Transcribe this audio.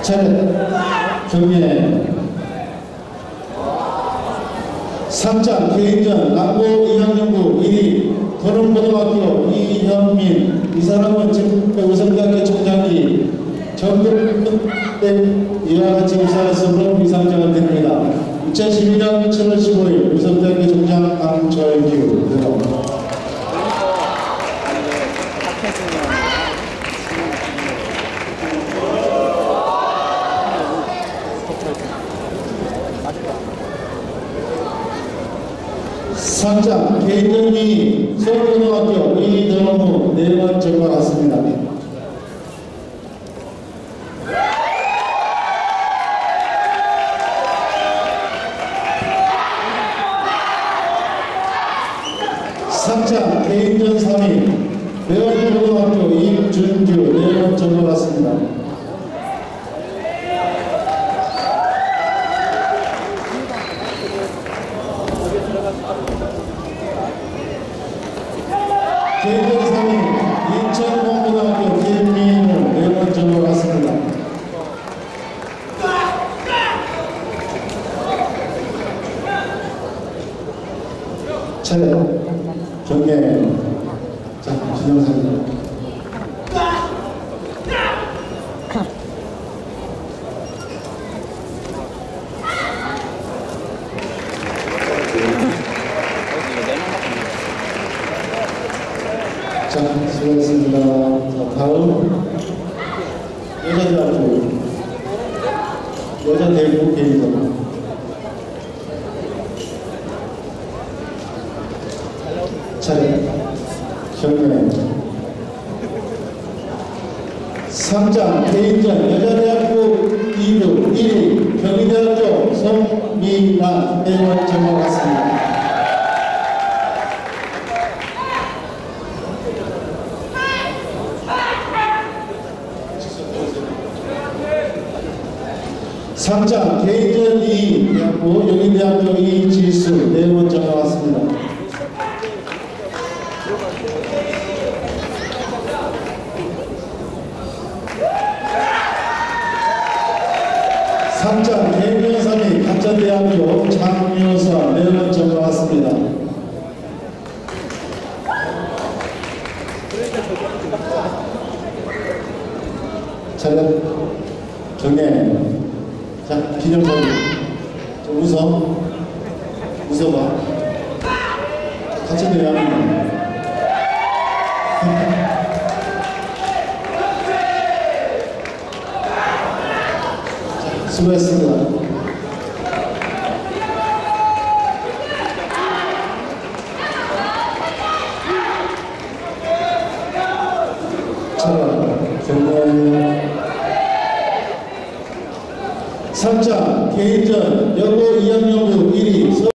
차례 경례 상장 개인전 남고 2학년부 1위 도롱고등학교 이현민. 이 사람은 지금 의성대학교 총장이 전국대 이와 같이 입사했으므로 이 상장을 드립니다. 2012년 7월 15일 의성대학교 총장 강철규. 상장 개인전이 서울고등학교 이동우 4번 정박했습니다. 상장 개인전 3위 배원고등학교 임준규 4번 정박했습니다. 개인전 3위 인천공고등학교 김민우 4번 정박했습니다. 차례 경례. 자, 기념사진. 자, 수고하셨습니다. 자, 다음 여자대학교 여자대학교 개인전. 차례 경례. 상장 개인전 여자대학교 2부 1위 경희대학교 송미란 4번 정박했습니다. 상장 개인전 2위 영희대학교 이지수 4번 정박했습니다. 상장 개인전 3위 가천대학교 장유선 4번 정박했습니다. 차례 경례. 자, 기념사진. 좀 웃어봐. 가천대학교. 수고했습니다. 상장 개인전 여고 2학년부 1위